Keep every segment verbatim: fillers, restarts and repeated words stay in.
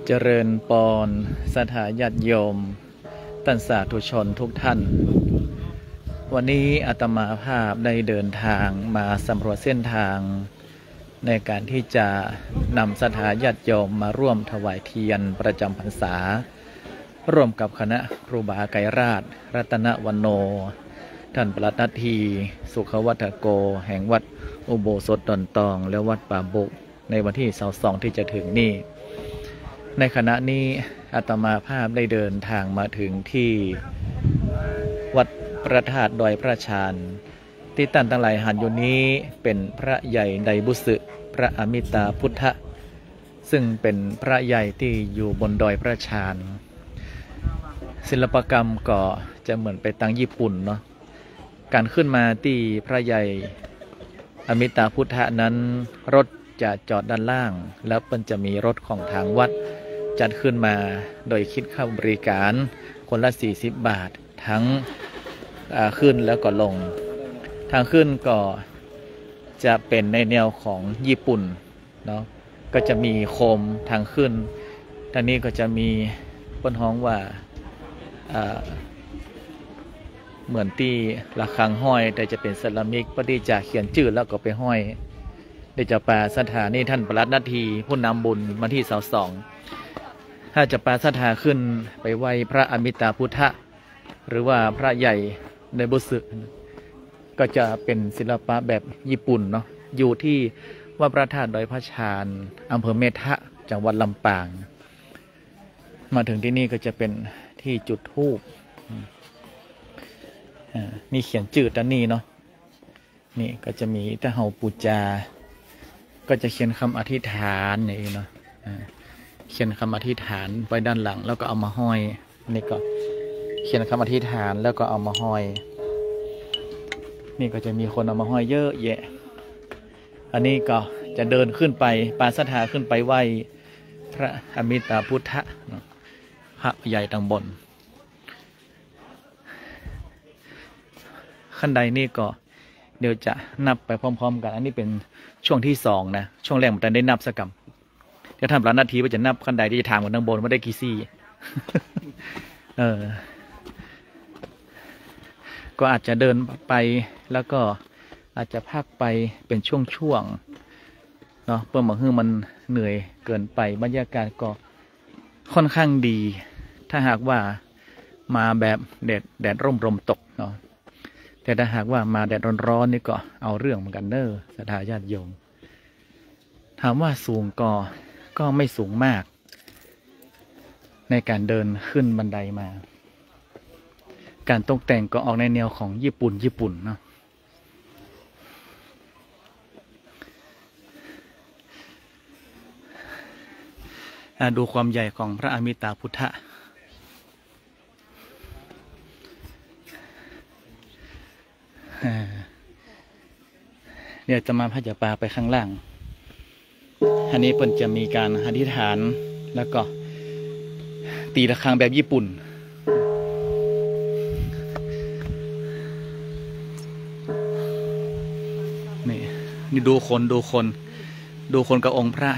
เจริญปอนสถาญาติโยมท่านสาธุชนทุกท่านวันนี้อาตมาภาพได้เดินทางมาสำรวจเส้นทางในการที่จะนำสถาญาติโยมมาร่วมถวายเทียนประจำพรรษาร่วมกับคณะครูบาไกรราชรัตนวโนท่านปลัดนาทีสุขวัฒโกแห่งวัดอุโบสถดอนตองและวัดป่าบุกในวันที่สองที่จะถึงนี้ในขณะนี้อาตมาภาพได้เดินทางมาถึงที่วัดพระธาตุดอยพระชานที่ตั้งตั้งหลายหันอยู่นี้เป็นพระใหญ่ไดบุษพระอมิตาพุทธซึ่งเป็นพระใหญ่ที่อยู่บนดอยพระชานศิลปกรรมก็จะเหมือนไปตั้งญี่ปุ่นเนาะการขึ้นมาที่พระใหญ่อมิตาพุทธนั้นรถจะจอดด้านล่างแล้วมันจะมีรถของทางวัดจัดขึ้นมาโดยคิดค่าบริการคนละสี่สิบบาททั้งขึ้นแล้วก็ลงทางขึ้นก็จะเป็นในแนวของญี่ปุ่นเนาะก็จะมีโคมทางขึ้นทางนี้ก็จะมีป้นห้องว่าเหมือนที่ระฆังห้อยแต่จะเป็นเซรามิกปฏิจะเขียนชื่อแล้วก็ไปห้อยได้จะปาสถานีท่านปลัดนาทีผู้นำบุญมาที่เสาสองถ้าจะปาสถาขึ้นไปไหว้พระอมิตาพุทธหรือว่าพระใหญ่ในบุษก็จะเป็นศิลปะแบบญี่ปุ่นเนาะอยู่ที่วัดพระธาตุดอยพระชานอำเภอเมทะจังหวัดลำปางมาถึงที่นี่ก็จะเป็นที่จุดธูปมีเขียนจืดด้านนี้เนาะนี่ก็จะมีตะเฮาปูจาก็จะเขียนคำอธิษฐานอย่างนี้เนาะเขียนคำอธิษฐานไว้ด้านหลังแล้วก็เอามาห้อยนี่ก็เขียนคำอธิษฐานแล้วก็เอามาห้อยนี่ก็จะมีคนเอามาห้อยเยอะแยะอันนี้ก็จะเดินขึ้นไปปาสถาขึ้นไปไหว้พระอมิตาพุทธพระใหญ่ตังบนขั้นใดนี่ก็เดี๋ยวจะนับไปพร้อมๆกันอันนี้เป็นช่วงที่สองนะช่วงแรกผมจะได้นับสักกัมเดี๋ยวทำหลายนาทีว่าจะนับขั้นใดที่จะถามกันทางบนว่าได้กี่ซี่ เออก็อาจจะเดินไปแล้วก็อาจจะพักไปเป็นช่วงๆเนาะเพื่อมาให้มันเหนื่อยเกินไปบรรยากาศก็ค่อนข้างดีถ้าหากว่ามาแบบแดดแดดร่มลมตกเนาะแต่ถ้าหากว่ามาแดดร้อนๆนี่ก็เอาเรื่องเหมือนกันเนอสถาญาติโยมถามว่าสูงก็ก็ไม่สูงมากในการเดินขึ้นบันไดมาการตกแต่งก็ออกในแนวของญี่ปุ่นญี่ปุ่นเนาะดูความใหญ่ของพระอมิตาพุทธเดี๋ยวจะมาพระจะปาไปข้างล่างอันนี้เพิ่นจะมีการอธิษฐานแล้วก็ตีระฆังแบบญี่ปุ่นนี่นี่ดูคนดูคนดูคนกับองค์พระ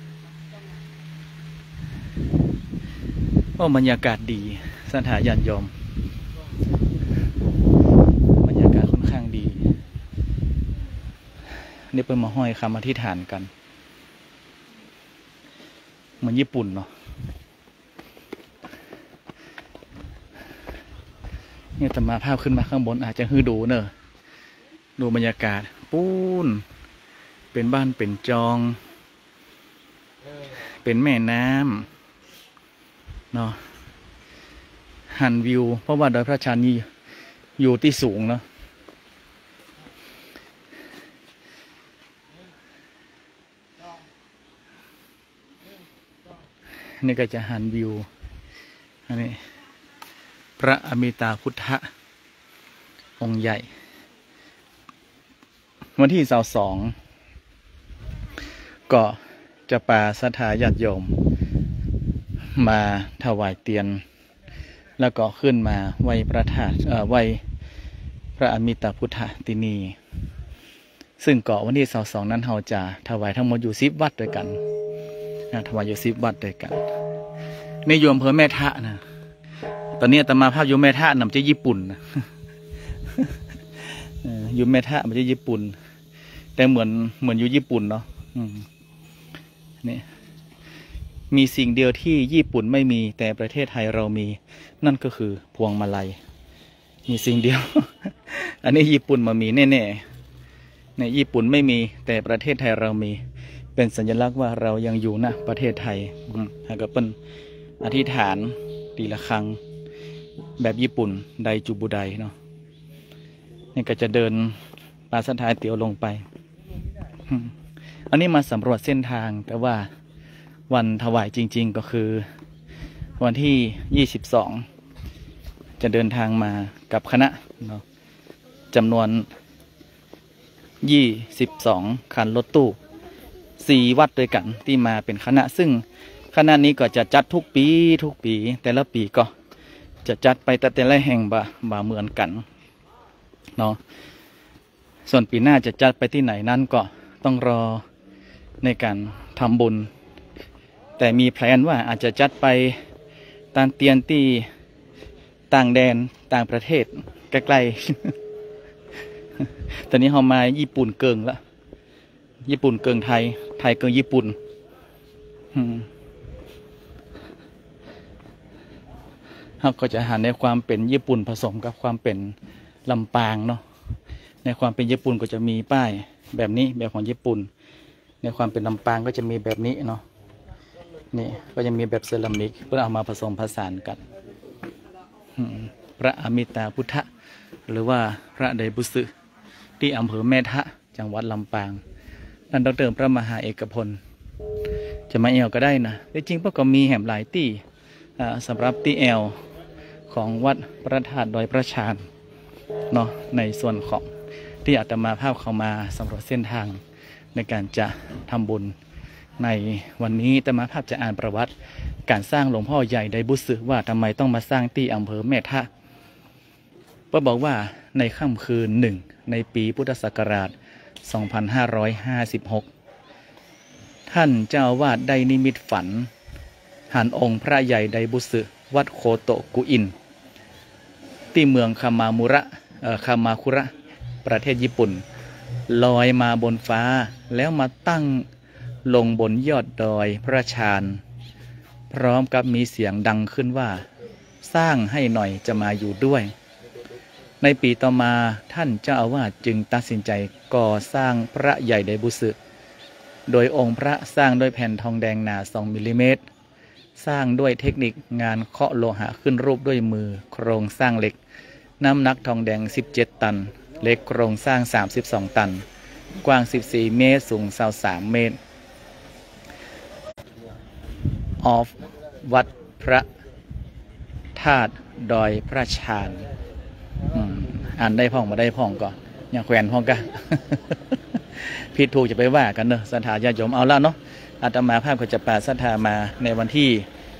ว่าบรรยากาศดีสถานญาติโยมบรรยากาศค่อนข้างดีนี่เพิ่นมาห้อยคำอธิษฐานกันเหมือนญี่ปุ่นเนาะเนี่ยแต่มาภาพขึ้นมาข้างบนอาจจะฮือดูเนอะดูบรรยากาศปูนเป็นบ้านเป็นจองเป็นแม่น้ำเนาะหันวิวเพราะว่าดอยพระชานนี่อยู่ที่สูงเนาะนี่ก็จะหันวิวอันนี้พระอมิตาพุทธองค์ใหญ่วันที่สอง ก็จะปาสถาญาติโยมมาถวายเตียนแล้วก็ขึ้นมาไหว้พระธาตุไหว้พระอมิตาพุทธที่นี่ซึ่งเกาะวันที่สองนั้นเราจะถวายทั้งหมดอยู่สิบวัดด้วยกันถวายอยู่สิบวัดด้วยกันในโยมอำเภอแม่ทะนะตอนนี้อาตมาภาพโยมแม่ทะนำจะญี่ปุ่นนะโยมแม่ทะมันจะญี่ปุ่นแต่เหมือนเหมือนอยู่ญี่ปุ่นเนาะนี่มีสิ่งเดียวที่ญี่ปุ่นไม่มีแต่ประเทศไทยเรามีนั่นก็คือพวงมาลัยมีสิ่งเดียว อันนี้ญี่ปุ่นมามีแน่ๆในญี่ปุ่นไม่มีแต่ประเทศไทยเรามีเป็นสัญลักษณ์ว่าเรายังอยู่นะประเทศไทยหากเป็นอธิษฐานตีละครั้งแบบญี่ปุ่นไดจูบุไดเนาะนี่ก็จะเดินปาสถานเตี๋ยวลงไปอันนี้มาสำรวจเส้นทางแต่ว่าวันถวายจริงๆก็คือวันที่ยี่สิบสองจะเดินทางมากับคณะเนาะจำนวนยี่สิบสองคันรถตู้สี่วัดด้วยกันที่มาเป็นคณะซึ่งคณะนี้ก็จะจัดทุกปีทุกปีแต่ละปีก็จะจัดไปแต่แต่ละแห่งบ่บ่เหมือนกันเนาะส่วนปีหน้าจะจัดไปที่ไหนนั้นก็ต้องรอในการทำบุญแต่มีแผนว่าอาจจะจัดไปตามเตียนที่ต่างแดนต่างประเทศใกล้ๆ ตอนนี้เรามาญี่ปุ่นเกิงแล้วญี่ปุ่นเกิงไทยไทยเกิงญี่ปุ่นเราก็จะหาในความเป็นญี่ปุ่นผสมกับความเป็นลำปางเนาะในความเป็นญี่ปุ่นก็จะมีป้ายแบบนี้แบบของญี่ปุ่นในความเป็นลำปางก็จะมีแบบนี้เนาะนี่ก็จะมีแบบเซรามิกเพื่อเอามาผสมผสานกันพระอมิตาพุทธหรือว่าพระไดบุสึที่อำเภอแม่ทะจังหวัดลำปางนั่นดรพระมหาเอกพลจะมาแอลก็ได้นะแต่จริงพวกก็มีแห่มหลายที่สำหรับที่แอลของวัดพระธาตุดอยพระชานเนาะในส่วนของที่อาตมาภาพเข้ามาสำรวจเส้นทางในการจะทำบุญในวันนี้อาตมาภาพจะอ่านประวัติการสร้างหลวงพ่อใหญ่ไดบุสึว่าทำไมต้องมาสร้างที่อำเภอแม่ทะก็บอกว่าในค่ำคืนหนึ่งในปีพุทธศักราชสองพันห้าร้อยห้าสิบหกท่านเจ้าอาวาสได้นิมิตฝันหันองค์พระใหญ่ไดบุสึวัดโคโตะกุอินที่เมืองคามามุระคามาคุระประเทศญี่ปุ่นลอยมาบนฟ้าแล้วมาตั้งลงบนยอดดอยพระชานพร้อมกับมีเสียงดังขึ้นว่าสร้างให้หน่อยจะมาอยู่ด้วยในปีต่อมาท่านเจ้าอาวาสจึงตัดสินใจก่อสร้างพระใหญ่ไดบุสึโดยองค์พระสร้างด้วยแผ่นทองแดงหนาสองมิลลิเมตรสร้างด้วยเทคนิคงานเคาะโลหะขึ้นรูปด้วยมือโครงสร้างเหล็กน้ำหนักทองแดงสิบเจ็ดตันเหล็กโครงสร้างสามสิบสองตันกว้างสิบสี่เมตรสูงยี่สิบสามเมตรออฟวัดพระธาตุดอยพระชานอ่านได้พ่องมาได้พ่องก่อนอย่างแขวนพ่องกัน ผิดถูกจะไปว่ากันเนอะศรัทธาญาติโยมเอาแล้วเนาะอาตมาภาพก็จะปาศรัทธามาในวันที่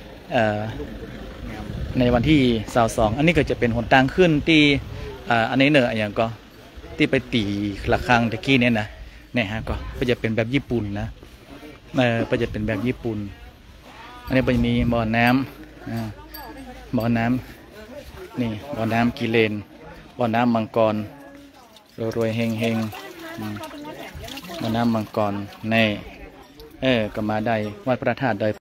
ในวันที่สาวสองอันนี้ก็จะเป็นหนทางขึ้นที่อันนี้เนอะอย่างก็ที่ไปตีระฆังตะกี้เนี่ยนะเนี่ยฮะก็ก็จะเป็นแบบญี่ปุ่นนะเออก็จะเป็นแบบญี่ปุ่นอันนี้ก็จะมีบ่อน้ำบ่อน้ำนี่บ่อน้ำกิเลนบ่อน้ำมังกรรวยๆเฮงเฮงบ่อน้ำมังกรในเออก็มาได้วัดพระธาตุดอย